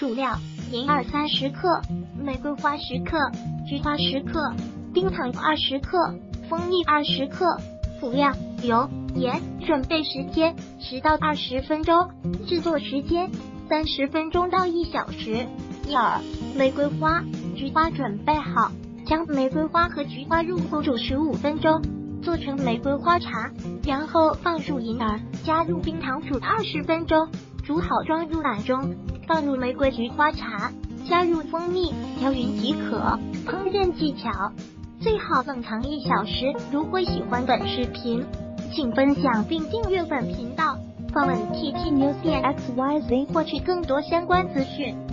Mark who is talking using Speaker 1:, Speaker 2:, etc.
Speaker 1: 主料：银耳30克，玫瑰花10克，菊花10克，冰糖20克，蜂蜜20克。辅料：油、盐。准备时间10到20分钟，制作时间30分钟到1小时。银耳、玫瑰花、菊花准备好，将玫瑰花和菊花入锅煮15分钟，做成玫瑰花茶，然后放入银耳，加入冰糖煮20分钟，煮好装入碗中，放入玫瑰菊花茶，加入蜂蜜，调匀即可。烹饪技巧：最好冷藏1小时。如果喜欢本视频，请分享并订阅本频道，访问 TT News XYZ 获取更多相关资讯。